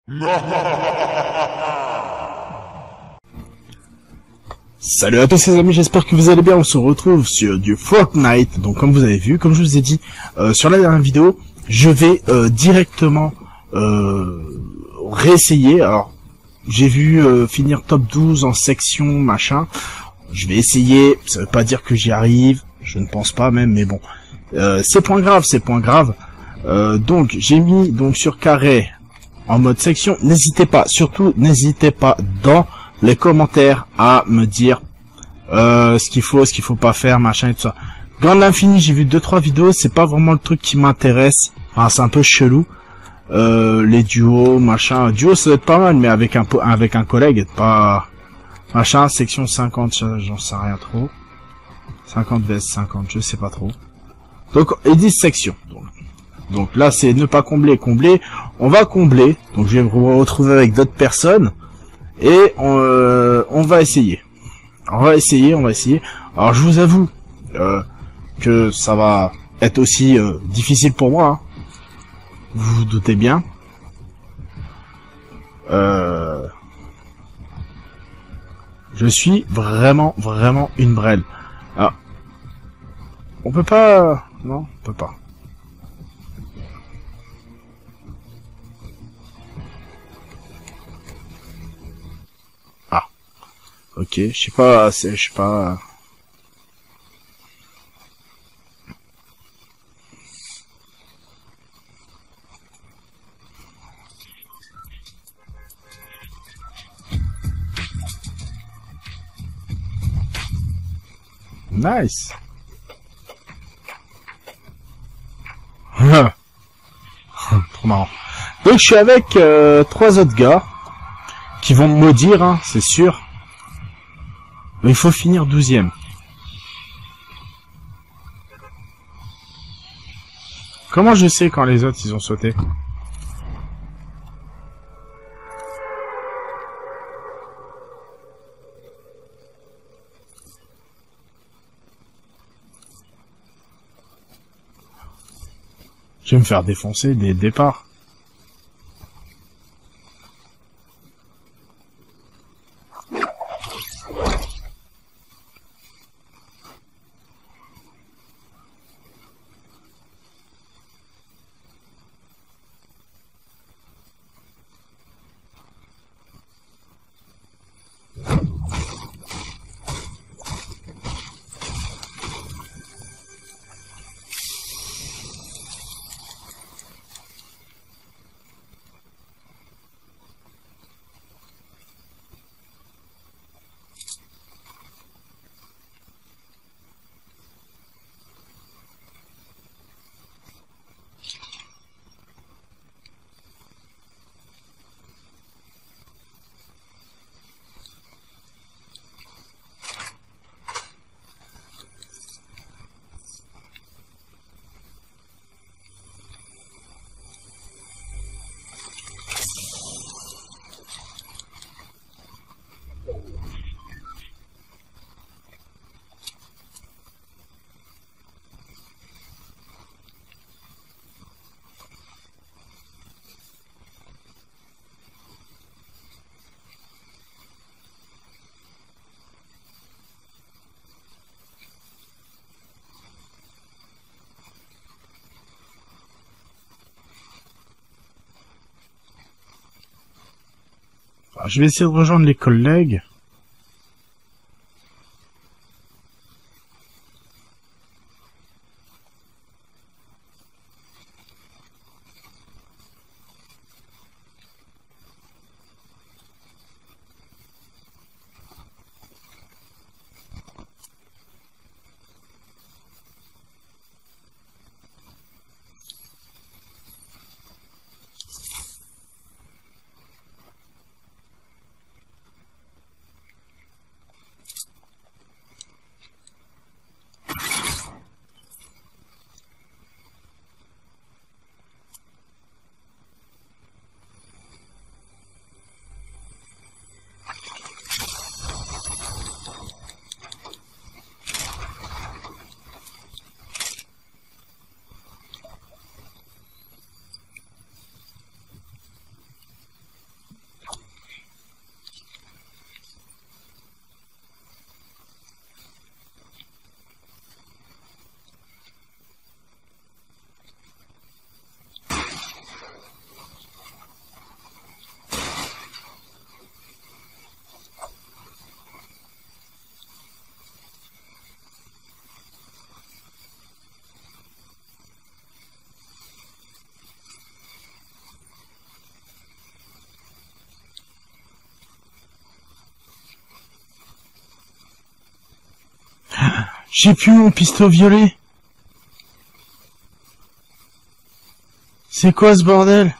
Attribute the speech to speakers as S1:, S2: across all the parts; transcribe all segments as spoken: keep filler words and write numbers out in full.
S1: Salut à tous les amis, j'espère que vous allez bien. On se retrouve sur du Fortnite. Donc comme vous avez vu, comme je vous ai dit euh, sur la dernière vidéo, je vais euh, directement euh, réessayer. Alors j'ai vu euh, finir top douze en section machin. Je vais essayer, ça veut pas dire que j'y arrive, je ne pense pas même, mais bon. Euh, c'est point grave, c'est point grave. Euh, donc j'ai mis donc sur carré en mode section. N'hésitez pas, surtout n'hésitez pas dans les commentaires à me dire euh, ce qu'il faut, ce qu'il faut pas faire, machin et tout ça. Dans l'infini, j'ai vu deux trois vidéos, c'est pas vraiment le truc qui m'intéresse. Enfin, c'est un peu chelou. Euh, les duos, machin, duo ça doit être pas mal, mais avec un avec un collègue, pas machin. Section cinquante, j'en sais rien trop. cinquante vs cinquante, je sais pas trop. Donc ils disent section. Donc, donc là c'est ne pas combler, combler. On va combler. Donc je vais me retrouver avec d'autres personnes. Et on, euh, on va essayer. On va essayer, on va essayer. Alors je vous avoue euh, que ça va être aussi euh, difficile pour moi. Hein. Vous vous doutez bien. Euh, je suis vraiment, vraiment une brêle. Alors, on peut pas... Non, on peut pas. Ok, je sais pas, je sais pas. Nice. Trop marrant. Donc je suis avec euh, trois autres gars qui vont me maudire, hein, c'est sûr. Mais il faut finir douzième. Comment je sais quand les autres ils ont sauté? Je vais me faire défoncer dès le départ. Enfin, je vais essayer de rejoindre les collègues. J'ai plus mon pistolet violet. C'est quoi ce bordel?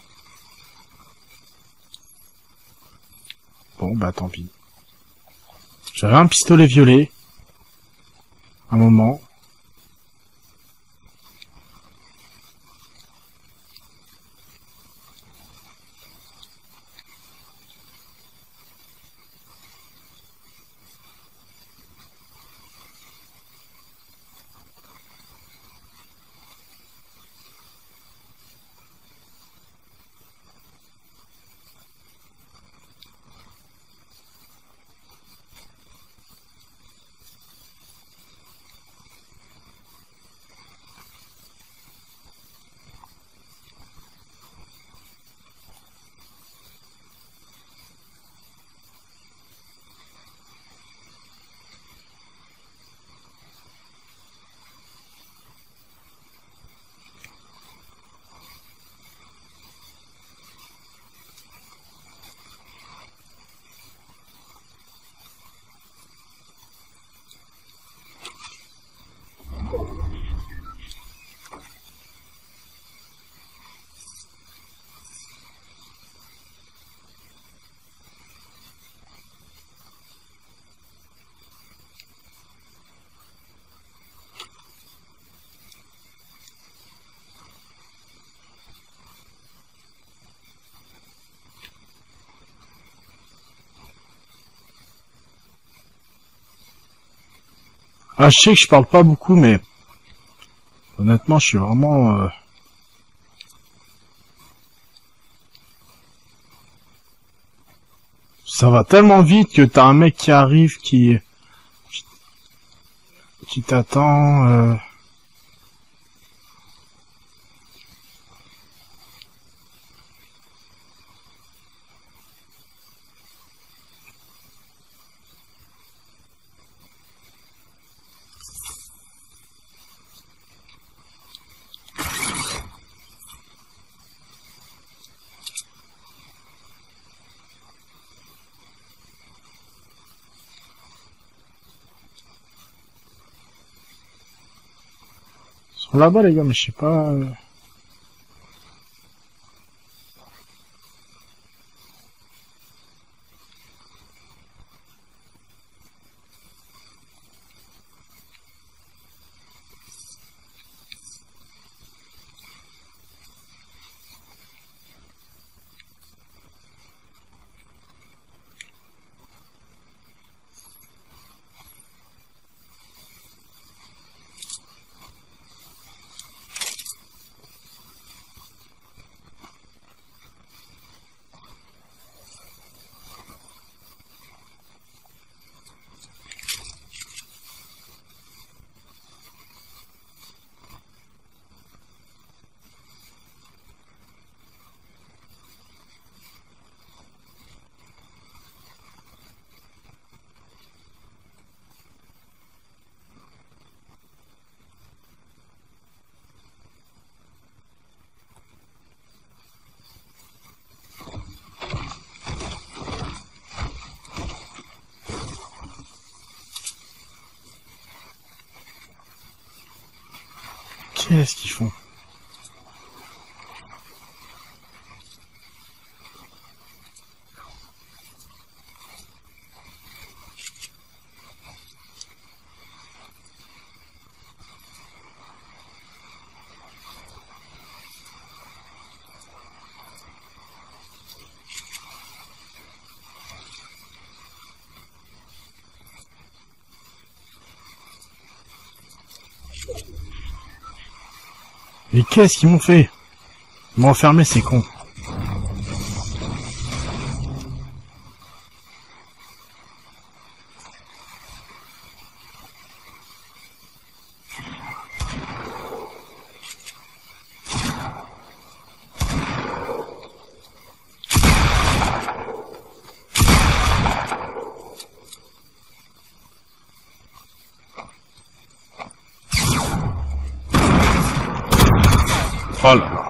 S1: Bon bah tant pis. J'avais un pistolet violet. Un moment. Ah, je sais que je parle pas beaucoup, mais honnêtement, je suis vraiment... Euh... Ça va tellement vite que t'as un mec qui arrive, qui... qui t'attend... Euh... Ils sont là-bas les gars, mais je sais pas... Euh... Qu'est-ce qu'ils font? Et qu'est-ce qu'ils m'ont fait? Ils m'ont enfermé, ces cons. Oh là là.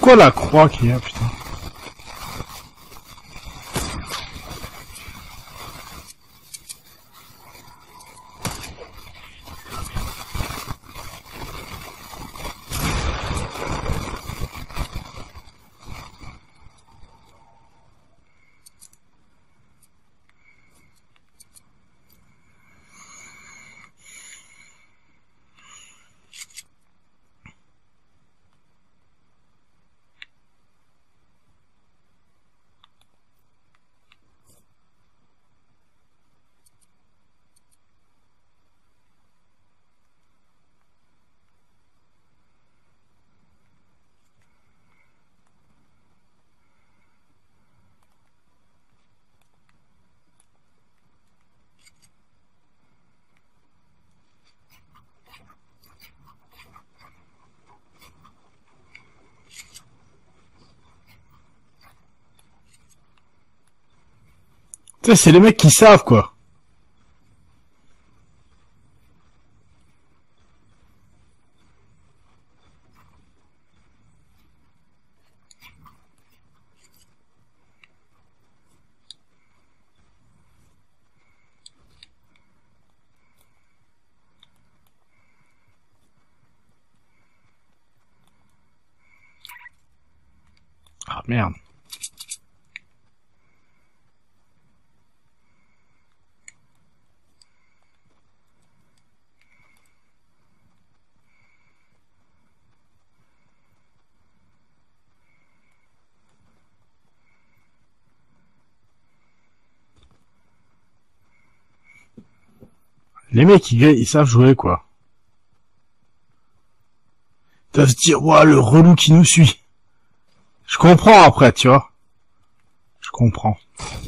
S1: quoi la croix qu'il y a, putain? Tu sais, c'est les mecs qui savent, quoi. Ah, merde. Les mecs, ils, ils savent jouer, quoi. Ils doivent se dire, ouah, le relou qui nous suit. Je comprends après, tu vois. Je comprends.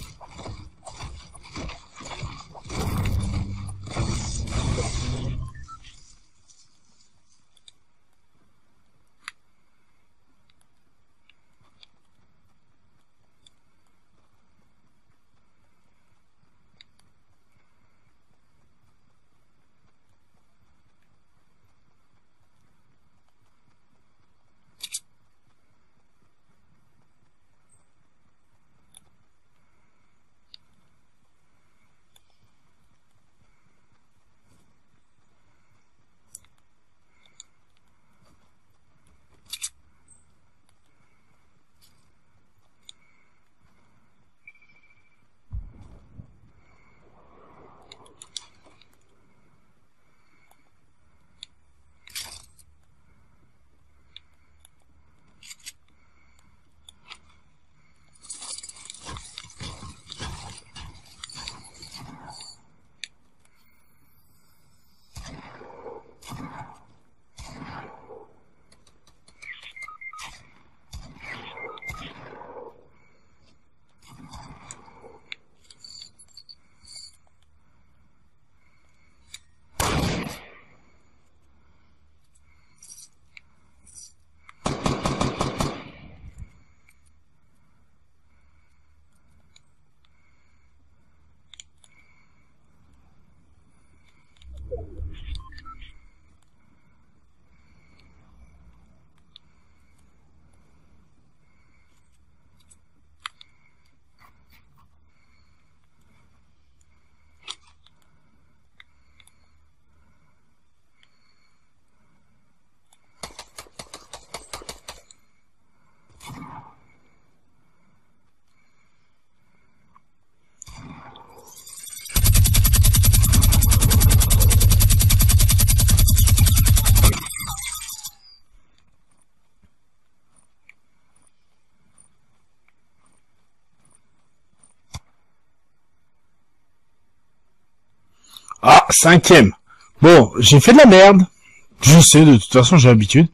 S1: Ah, cinquième. Bon, j'ai fait de la merde. Je sais, de toute façon, j'ai l'habitude.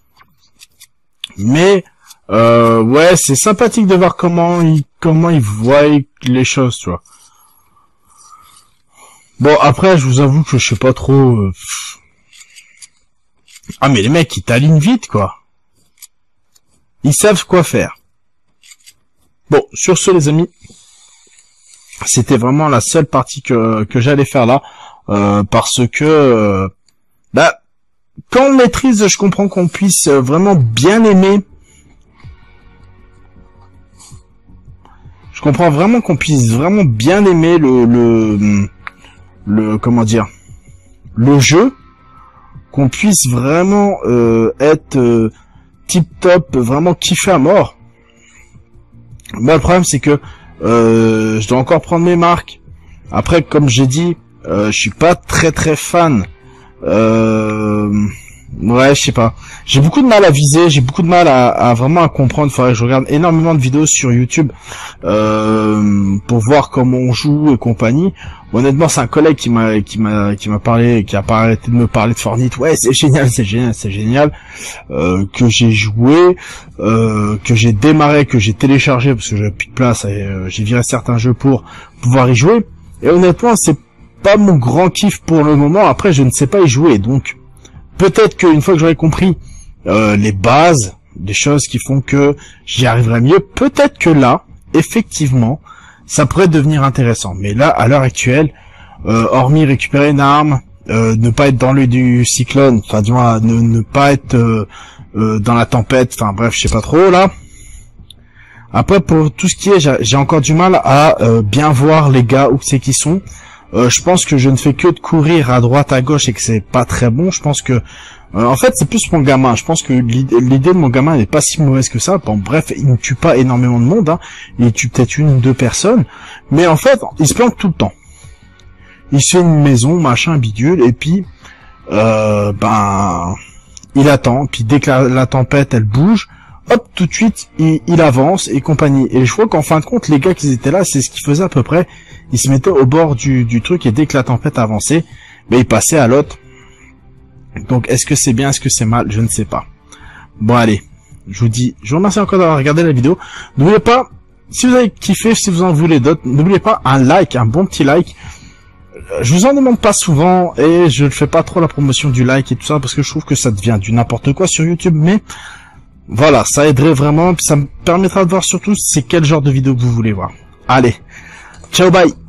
S1: Mais, euh, ouais, c'est sympathique de voir comment ils, comment ils voient les choses, tu vois. Bon, après, je vous avoue que je sais pas trop... Euh... Ah, mais les mecs, ils t'alignent vite, quoi. Ils savent quoi faire. Bon, sur ce, les amis, c'était vraiment la seule partie que, que j'allais faire là. Euh, parce que... Euh, bah, quand on maîtrise, je comprends qu'on puisse vraiment bien aimer comprends vraiment qu'on puisse vraiment bien aimer le, le, le, comment dire, le jeu, qu'on puisse vraiment euh, être euh, tip top, vraiment kiffer à mort. Mais le problème c'est que euh, je dois encore prendre mes marques. Après, comme j'ai dit, euh, je suis pas très très fan. Euh, ouais, je sais pas. J'ai beaucoup de mal à viser, j'ai beaucoup de mal à, à vraiment à comprendre. Il faudrait que je regarde énormément de vidéos sur YouTube euh, pour voir comment on joue et compagnie. Honnêtement, c'est un collègue qui m'a qui m'a qui m'a parlé, qui a pas arrêté de me parler de Fortnite. Ouais, c'est génial, c'est génial, c'est génial. Euh, que j'ai joué, euh, que j'ai démarré, que j'ai téléchargé parce que j'avais plus de place et euh, j'ai viré certains jeux pour pouvoir y jouer. Et honnêtement, c'est pas mon grand kiff pour le moment. Après, je ne sais pas y jouer, donc peut-être qu'une fois que j'aurai compris euh, les bases, des choses qui font que j'y arriverai mieux, peut-être que là, effectivement, ça pourrait devenir intéressant. Mais là, à l'heure actuelle, euh, hormis récupérer une arme, euh, ne pas être dans l'œil du cyclone, enfin du moins ne, ne pas être euh, euh, dans la tempête, enfin bref, je sais pas trop là. Après, pour tout ce qui est, j'ai encore du mal à euh, bien voir les gars où c'est qu'ils sont. Euh, je pense que je ne fais que de courir à droite, à gauche et que c'est pas très bon. Je pense que, euh, en fait, c'est plus mon gamin. Je pense que l'idée de mon gamin n'est pas si mauvaise que ça. Bon, bref, il ne tue pas énormément de monde. Hein. Il tue peut-être une ou deux personnes. Mais en fait, il se plante tout le temps. Il se fait une maison, machin, bidule, et puis, euh, ben, il attend. Puis dès que la, la tempête, elle bouge, hop, tout de suite, il, il avance et compagnie. Et je crois qu'en fin de compte, les gars qui étaient là, c'est ce qu'ils faisaient à peu près. Ils se mettaient au bord du, du truc et dès que la tempête avançait, ben ils passaient à l'autre. Donc, est-ce que c'est bien, est-ce que c'est mal? Je ne sais pas. Bon, allez. Je vous dis, je vous remercie encore d'avoir regardé la vidéo. N'oubliez pas, si vous avez kiffé, si vous en voulez d'autres, n'oubliez pas un like, un bon petit like. Je vous en demande pas souvent et je ne fais pas trop la promotion du like et tout ça parce que je trouve que ça devient du n'importe quoi sur YouTube, mais voilà, ça aiderait vraiment, puis ça me permettra de voir surtout c'est quel genre de vidéo que vous voulez voir. Allez, ciao, bye.